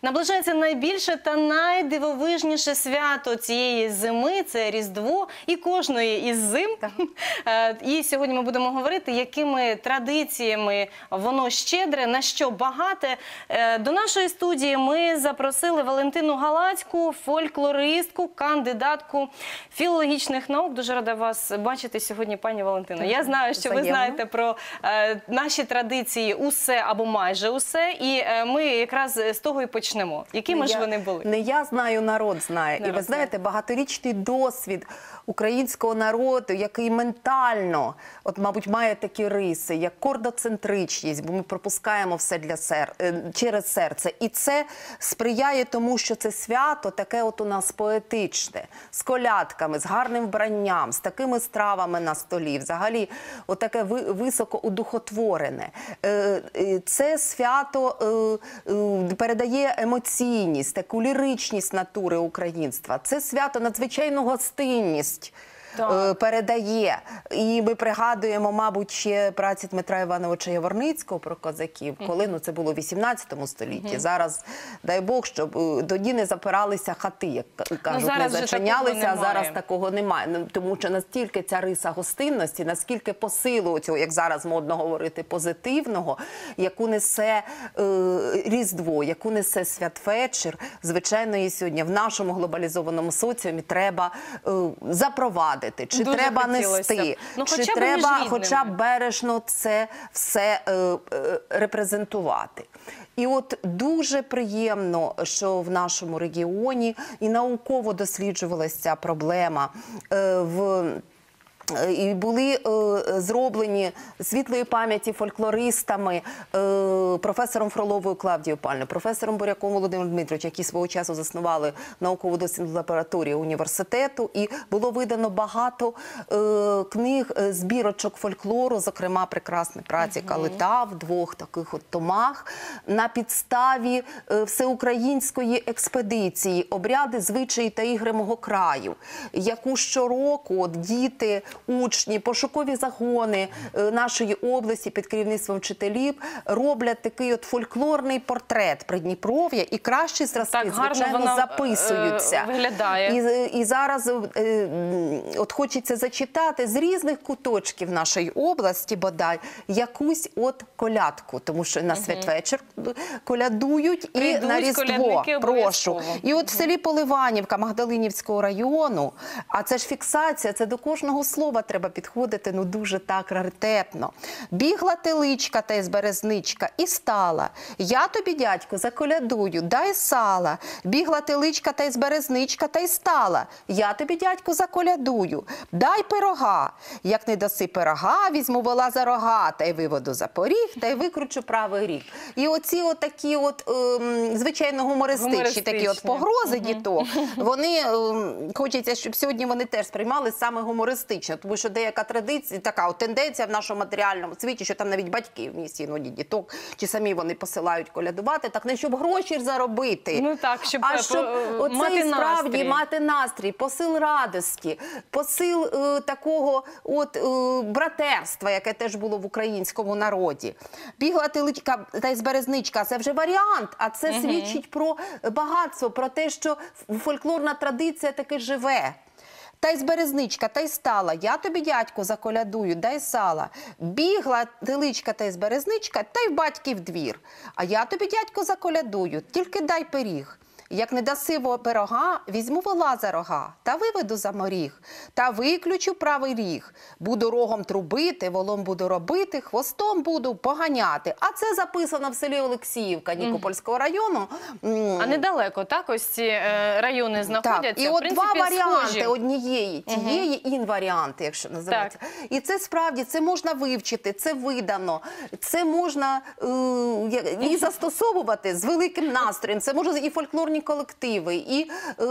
Наближається найбільше та найдивовижніше свято цієї зими – це Різдво і кожної із зим. І сьогодні ми будемо говорити, якими традиціями воно щедре, на що багате. До нашої студії ми запросили Валентину Галацьку, фольклористку, кандидатку філологічних наук. Дуже рада вас бачити сьогодні, пані Валентино. Я знаю, що ви знаєте про наші традиції усе або майже усе, і ми якраз з того і почнемо. Якими ж вони були? Не я знаю, народ знає. І ви знаєте, багаторічний досвід українського народу, який ментально, от, мабуть, має такі риси, як кордоцентричність, бо ми пропускаємо все через серце. І це сприяє тому, що це свято таке от у нас поетичне, з колядками, з гарним вбранням, з такими стравами на столі, взагалі от таке високо удухотворене. Це свято передає емоційність, таку ліричність натури українства. Це свято надзвичайну гостинність передає. І ми пригадуємо, мабуть, ще праці Дмитра Івановича Яворницького про козаків, коли, ну, це було в 18 столітті. Зараз, дай Бог, щоб тоді не запиралися хати, як кажуть, не зачинялися, а зараз такого немає. Тому що настільки ця риса гостинності, наскільки посилу цього, як зараз модно говорити, позитивного, яку несе Різдво, яку несе святвечір, звичайно, і сьогодні в нашому глобалізованому соціумі треба запровадити. Чи дуже треба нести, ну, чи треба хоча б бережно це все репрезентувати. І от дуже приємно, що в нашому регіоні і науково досліджувалася ця проблема і були зроблені світлої пам'яті фольклористами, професором Фроловою Клавдією Пальною, професором Буряком Володимиром Дмитровичем, які свого часу заснували науково-дослідну лабораторію університету. І було видано багато книг, збірочок фольклору, зокрема прекрасні праці Калита в двох таких от томах, на підставі всеукраїнської експедиції «Обряди, звичаї та ігри мого краю», яку щороку діти, учні, пошукові загони нашої області під керівництвом вчителів роблять такий от фольклорний портрет Придніпров'я, і кращі зразки, звичайно, записуються. Виглядає. І зараз от хочеться зачитати з різних куточків нашої області, бодай, якусь от колядку, тому що на святвечір колядують і на Різдво. Прошу. І от в селі Поливанівка Магдалинівського району, а це ж фіксація, це до кожного слова треба підходити, ну, дуже так раритетно. Бігла теличка та із березничка і стала. Я тобі, дядько, заколядую, дай сала. Бігла теличка та із березничка та й стала. Я тобі, дядько, заколядую, дай пирога. Як не даси пирога, візьму вола за рога, та й виведу за поріг, та й викручу правий ріг. І оці от такі от, звичайно, гумористичні такі от погрози діток, вони, хочеться, щоб сьогодні вони теж сприймали саме гумористично, тому що деяка традиція, така от тенденція в нашому матеріальному світі, що там навіть батьки в місті іноді діток, чи самі вони посилають колядувати, так не щоб гроші заробити, ну, так, щоб, а щоб оцей справді мати настрій, посил радості, посил такого от братерства, яке теж було в українському народі. Бігла теличка та із березничка, це вже варіант, а це свідчить про багатство, про те, що фольклорна традиція таки живе. Та й з березничка, та й стала. Я тобі, дядьку, заколядую, дай сала. Бігла теличка та й з березничка, та й в батьків двір. А я тобі, дядьку, заколядую, тільки дай пиріг. Як не даси пирога, візьму вола за рога, та виведу за моріг, та виключу правий ріг. Буду рогом трубити, волом буду робити, хвостом буду поганяти. А це записано в селі Олексіївка Нікопольського району. А недалеко, так, ось ці райони знаходяться? Так, і от два варіанти однієї, тієї інваріанти, якщо називається. І це справді, це можна вивчити, це видано, це можна і застосовувати з великим настроєм, це можна і фольклорні колективи, і,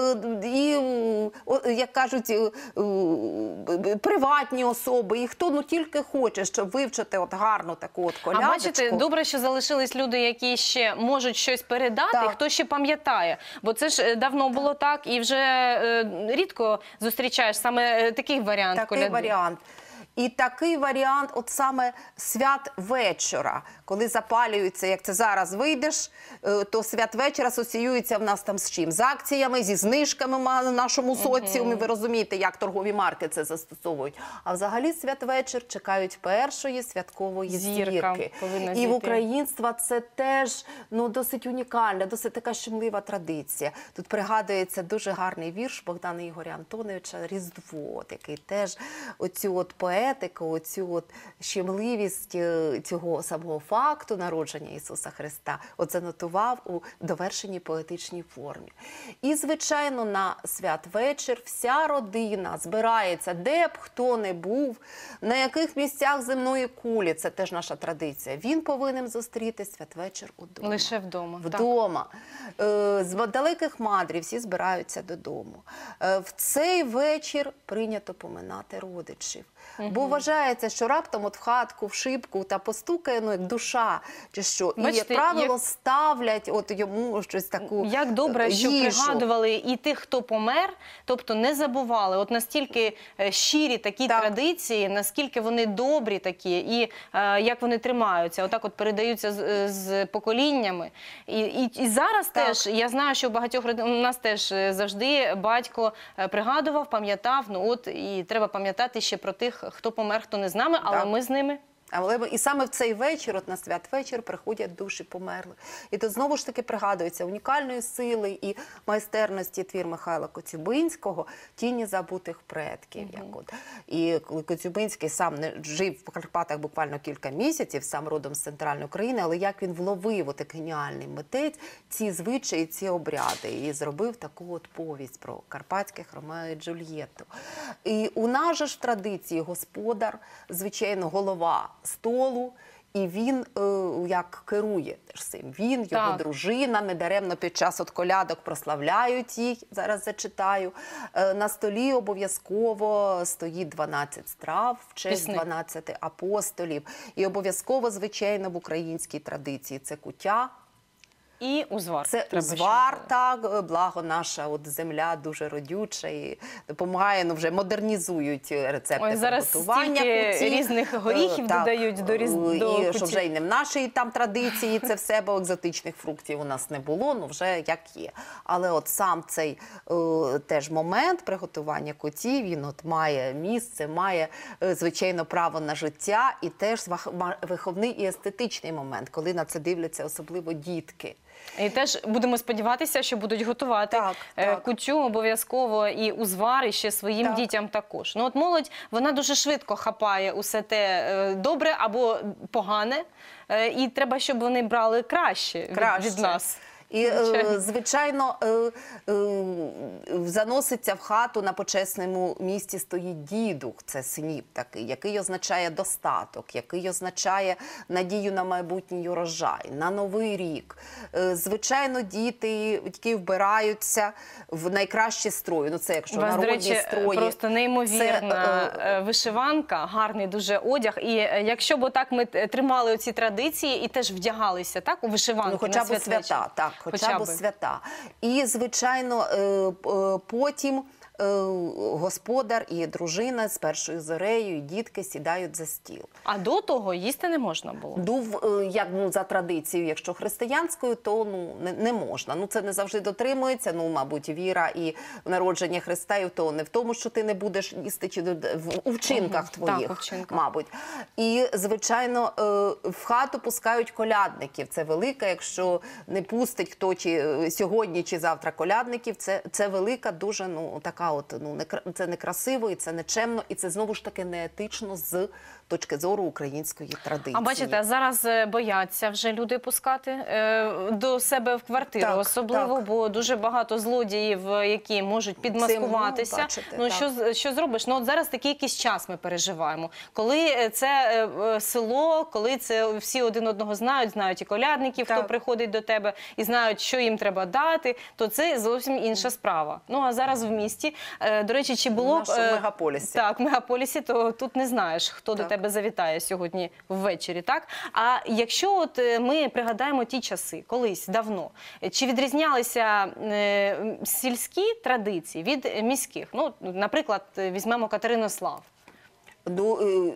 як кажуть, приватні особи, і хто ну тільки хоче, щоб вивчити от гарну таку от колядочку. А бачите, добре, що залишились люди, які ще можуть щось передати, хто ще пам'ятає. Бо це ж давно було так, і вже рідко зустрічаєш саме такий варіант коляди. Такий варіант. І такий варіант, от саме святвечора, коли запалюється, як це зараз вийдеш, то святвечір асоціюється в нас там з чим? З акціями, зі знижками в нашому соціумі, ви розумієте, як торгові марки це застосовують. А взагалі святвечір чекають першої святкової зірки. І в українства це теж досить унікальна, досить така щемлива традиція. Тут пригадується дуже гарний вірш Богдана Ігоря Антоновича «Різдво», який теж оцю от поетику, оцю от щемливість цього самого факту народження Ісуса Христа от занотував у довершеній поетичній формі. І, звичайно, на святвечір вся родина збирається, де б хто не був, на яких місцях земної кулі, це теж наша традиція. Він повинен зустріти святвечір удома. Лише вдома. Вдома. З далеких мандрів всі збираються додому. В цей вечір прийнято поминати родичів. Бо вважається, що раптом от в хатку, в шибку та постукає, як душа, чи що. І, як правило, ставлять от йому щось таку Як добре, що їжу. пригадували і тих, хто помер, тобто не забували. От настільки щирі такі традиції, наскільки вони добрі такі, і як вони тримаються, отак от передаються з поколіннями. І зараз теж, я знаю, що у багатьох у нас теж завжди батько пригадував, пам'ятав, і треба пам'ятати ще про тих, хто помер, хто не з нами, але ми з ними. І саме в цей вечір, от на святвечір, приходять душі померлих. І тут знову ж таки пригадується унікальної сили і майстерності твір Михайла Коцюбинського «Тіні забутих предків». І коли Коцюбинський сам не жив в Карпатах буквально кілька місяців, сам родом з центральної України, але як він вловив, от геніальний митець, ці звичаї, ці обряди, і зробив таку от повість про карпатських Ромео і Джульєтту. І у нас же ж в традиції господар, звичайно, голова столу, і він як керує теж цим. Він, його дружина, недаремно під час от колядок прославляють їх, зараз зачитаю. На столі обов'язково стоїть 12 страв в честь 12 апостолів. І обов'язково, звичайно, в українській традиції це куття. І узвар. Це узвар, так, благо наша от земля дуже родюча і допомагає, вже модернізують рецепти приготування куті. Різних горіхів додають до куті. І що вже й не в нашій там традиції це все, бо екзотичних фруктів у нас не було, вже як є. Але от сам цей теж момент приготування куті, він от має місце, має, звичайно, право на життя і теж виховний і естетичний момент, коли на це дивляться особливо дітки. І теж будемо сподіватися, що будуть готувати кутю обов'язково і узвар, і ще своїм дітям також. От молодь, вона дуже швидко хапає усе те добре або погане, і треба, щоб вони брали краще від нас. І, звичайно, заноситься в хату, на почесному місці стоїть дідух, це сніп такий, який означає достаток, який означає надію на майбутній урожай, на новий рік. Звичайно, батьки вбираються в найкращі строї. Це якщо народні строї. До речі, просто неймовірна вишиванка, гарний дуже одяг. І якщо б отак ми тримали оці традиції і теж вдягалися у вишиванки на святвечір. Хоча б свята, так. Хоча б свята. І, звичайно, потім господар і дружина з першою зорею, і дітки сідають за стіл. А до того їсти не можна було? За традицією, якщо християнською, то не можна. Це не завжди дотримується, мабуть, віра і народження Христа, і то не в тому, що ти не будеш їсти, чи у вчинках твоїх, мабуть. І, звичайно, в хату пускають колядників. Це велика, якщо не пустить хто чи сьогодні, чи завтра колядників, це велика, дуже, така це некрасиво, і це нечемно, і це знову ж таки неетично з точки зору української традиції. А бачите, зараз бояться вже люди пускати до себе в квартиру, особливо, бо дуже багато злодіїв, які можуть підмаскуватися. Що зробиш? От зараз такий якийсь час ми переживаємо. Коли це село, коли це всі один одного знають і колядників, хто приходить до тебе, і знають, що їм треба дати, то це зовсім інша справа. А зараз в місті, до речі, чи було... В нашому мегаполісі. Так, в мегаполісі, то тут не знаєш, хто до тебе завітає сьогодні ввечері, так? А якщо от ми пригадаємо ті часи, колись, давно, чи відрізнялися сільські традиції від міських? Наприклад, візьмемо Катеринослав. Ну,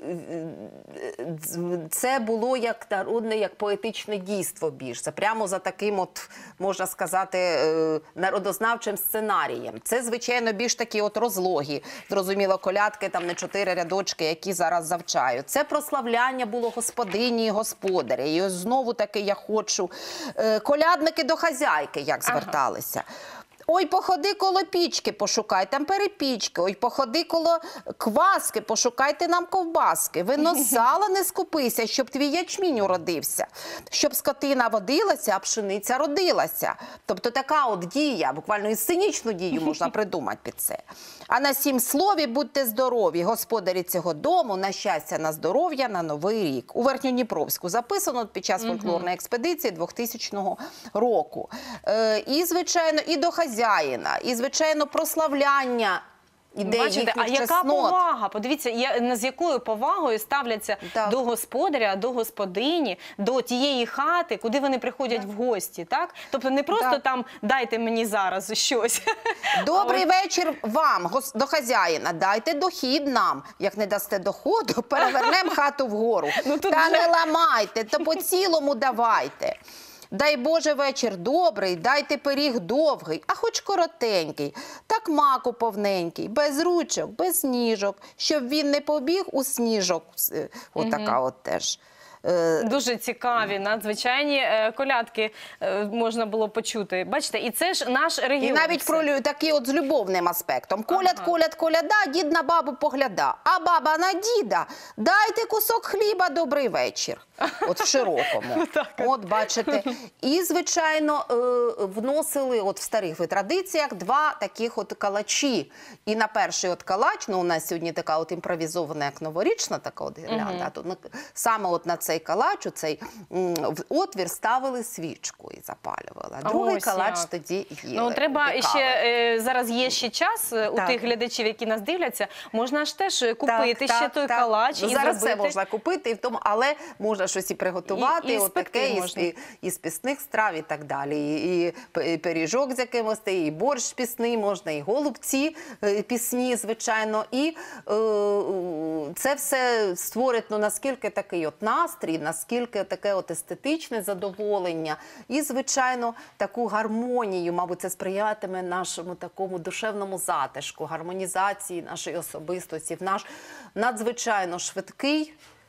це було як народне, як поетичне дійство більш. Це прямо за таким, от, можна сказати, народознавчим сценарієм. Це, звичайно, більш такі от розлогі. Зрозуміло, колядки, там не 4 рядочки, які зараз завчають. Це прославляння було господині і господаря. І ось знову таки я хочу. Колядники до хазяйки, як зверталися. Ой, походи коло пічки, пошукай там перепічки. Ой, походи коло кваски, пошукайте нам ковбаски. Вино з сала не скупися, щоб твій ячмінь уродився. Щоб скотина водилася, а пшениця родилася. Тобто така от дія, буквально і сценічну дію можна придумати під це. А на 7 слові будьте здорові, господарі цього дому, на щастя, на здоров'я, на Новий рік. У Верхньодніпровську записано під час фольклорної експедиції 2000 року. І, звичайно, і до хазяїна, і, звичайно, прославляння ідей їхніх чеснот. А яка повага? Подивіться, з якою повагою ставляться до господаря, до господині, до тієї хати, куди вони приходять в гості, так? Тобто не просто там «дайте мені зараз щось». Добрий вечір вам, до хазяїна, дайте дохід нам. Як не дасте доходу, перевернемо хату вгору. Та не ламайте, то по цілому давайте. Дай Боже вечір добрий, дайте пиріг довгий, а хоч коротенький, так маку повненький, без ручок, без ніжок, щоб він не побіг у сніжок. Отака от теж. Дуже цікаві, надзвичайні колядки можна було почути. Бачите, і це ж наш регіон. І навіть про такі от з любовним аспектом. Коляд, коляд, коляда, дід на бабу погляда, а баба на діда, дайте кусок хліба, добрий вечір. От в широкому. От, бачите. І, звичайно, вносили от в старих традиціях 2 таких от калачі. І на перший от калач, ну у нас сьогодні така от імпровізована, як новорічна така от гірлянда, саме от на цей калач, у цей отвір ставили свічку і запалювали. А другий калач тоді їли. Ну, треба ще, зараз є ще час у тих глядачів, які нас дивляться, можна ж теж купити ще той калач і зробити. Зараз це можна купити, але можна щось і приготувати, от таке із пісних страв і так далі. І пиріжок з якимось, і борщ пісний можна, і голубці пісні, звичайно. І це все створить, ну, наскільки такий от настрій, наскільки таке от естетичне задоволення. І, звичайно, таку гармонію, мабуть, це сприятиме нашому такому душевному затишку, гармонізації нашої особистості, в наш надзвичайно швидкий,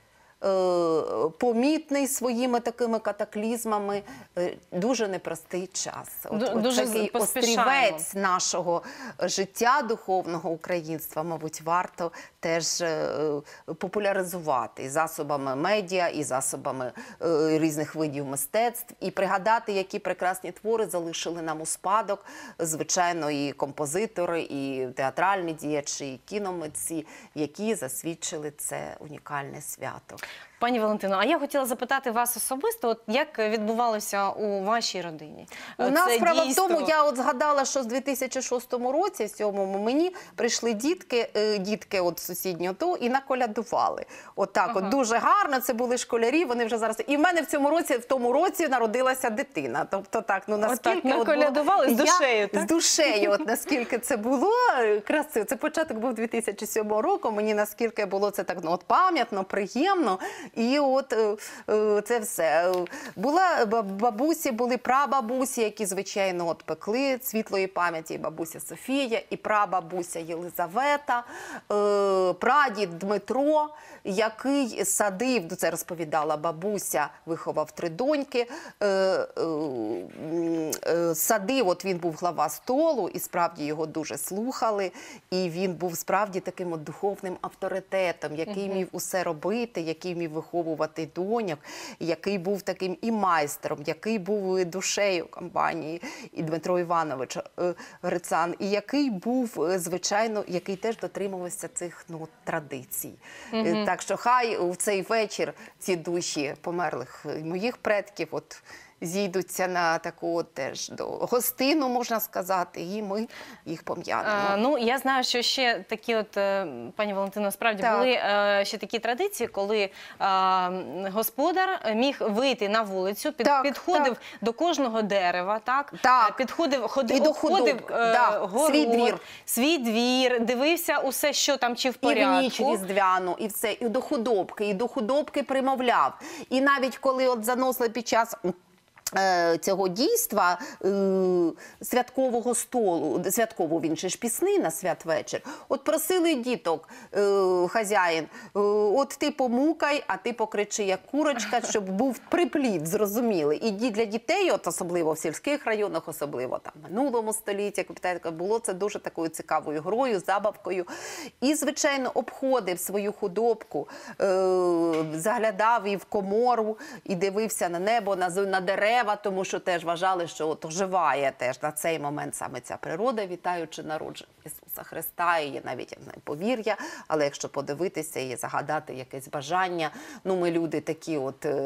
помітний своїми такими катаклізмами, дуже непростий час. Дуже такий острівець нашого життя духовного українства, мабуть, варто теж популяризувати і засобами медіа, і засобами різних видів мистецтв, і пригадати, які прекрасні твори залишили нам у спадок, звичайно, і композитори, і театральні діячі, і кіномитці, які засвідчили це унікальне свято. Пані Валентино, а я хотіла запитати вас особисто, от як відбувалося у вашій родині? У нас справа в тому, я от згадала, що з 2006 році, в 7-му, мені прийшли дітки от сусіднього ТО і наколядували. Отак, от дуже гарно, це були школярі, вони вже зараз... І в мене в тому році народилася дитина. Тобто так, ну наскільки... Отак, наколядували з душею, так? З душею, от наскільки це було красиво. Це початок був 2007 року, мені наскільки було це так, ну от пам'ятно, приємно. І от це все. Була бабусі, були прабабусі, які, звичайно, от пекли світлої пам'яті, бабуся Софія, і прабабуся Єлизавета, прадід Дмитро, який садив, це розповідала бабуся, виховав 3 доньки, садив, от він був глава столу, і справді його дуже слухали, і він був справді таким от духовним авторитетом, який міг усе робити, який міг виховувати доньок, який був таким і майстром, який був душею компанії, і Дмитро Іванович Грицан, і який був, звичайно, який теж дотримувався цих традицій. Так що хай у цей вечір ці душі померлих моїх предків, от зійдуться на таку теж гостину, можна сказати, і ми їх пом'янемо. Ну, я знаю, що ще такі пані Валентино, справді були ще такі традиції, коли господар міг вийти на вулицю, підходив до кожного дерева, підходив, ходив свій двір, дивився усе, що там, чи в порядку. І в ніч різдвяну, і все, і до худобки примовляв. І навіть коли заносили під час цього дійства святкового столу, святково він же ж пісний на святвечір, просили діток хазяїн, ти помукай, а ти покричи як курочка, щоб був приплід, зрозумілий. І для дітей, особливо в сільських районах, особливо там в минулому столітті, було це дуже такою цікавою грою, забавкою. І, звичайно, обходив свою худобку, заглядав і в комору, і дивився на небо, на дерева, тому що теж вважали, що оживає теж на цей момент саме ця природа, вітаючи народження Ісуса Христа. І є навіть повір'я, але якщо подивитися і загадати якесь бажання, ми люди такі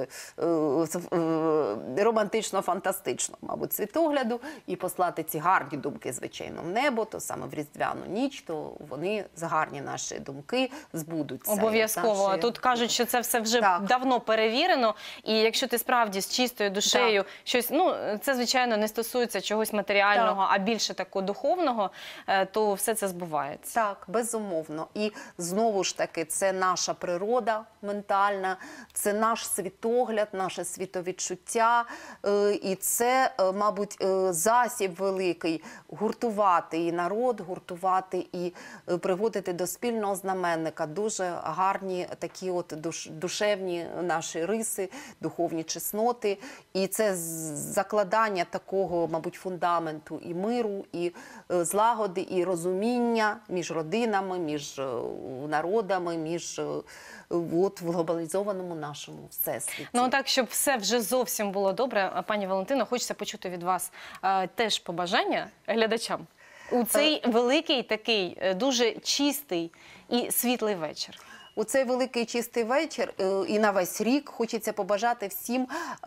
романтично-фантастично, мабуть, світогляду, і послати ці гарні думки, звичайно, в небо, то саме в різдвяну ніч, то вони, гарні наші думки, збудуться. Обов'язково. Тут кажуть, що це все вже давно перевірено, і якщо ти справді з чистою душею щось, це, звичайно, не стосується чогось матеріального, а більше такого духовного, то все це збувається. Так, безумовно. І знову ж таки, це наша природа ментальна, це наш світогляд, наше світовідчуття, і це, мабуть, засіб великий гуртувати і народ, гуртувати і приводити до спільного знаменника дуже гарні такі душевні наші риси, духовні чесноти. І це закладання такого, мабуть, фундаменту і миру, і злагоди, і розуміння між родинами, між народами, в глобалізованому нашому всесвіті. Так, щоб все вже зовсім було добре, пані Валентино, хочеться почути від вас теж побажання глядачам у цей великий такий, дуже чистий і світлий вечір. У цей великий чистий вечір і на весь рік хочеться побажати всім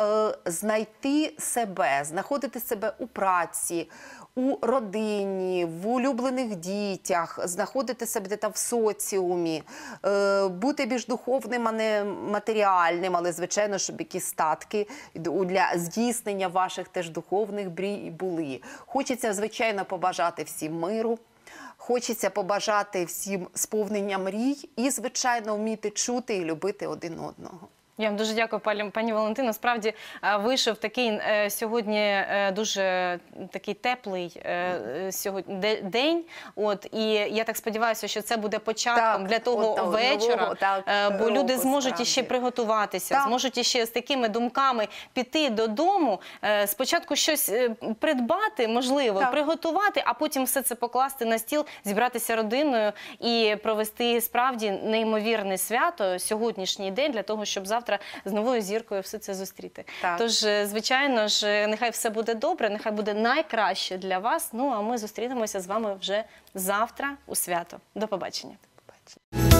знайти себе, знаходити себе у праці, у родині, в улюблених дітях, знаходити себе там в соціумі, бути більш духовним, а не матеріальним, але, звичайно, щоб якісь статки для здійснення ваших теж духовних мрій були. Хочеться, звичайно, побажати всім миру. Хочеться побажати всім сповнення мрій і, звичайно, вміти чути і любити один одного. Я вам дуже дякую, пані Валентино. Справді вийшов такий сьогодні дуже такий теплий день. І я так сподіваюся, що це буде початком для того вечора, бо люди зможуть іще приготуватися, зможуть іще з такими думками піти додому, спочатку щось придбати, можливо, приготувати, а потім все це покласти на стіл, зібратися родиною і провести справді неймовірне свято, сьогоднішній день, для того, щоб завтра з новою зіркою все це зустріти. Тож, звичайно ж, нехай все буде добре, нехай буде найкраще для вас. А ми зустрінемося з вами вже завтра у свято. До побачення.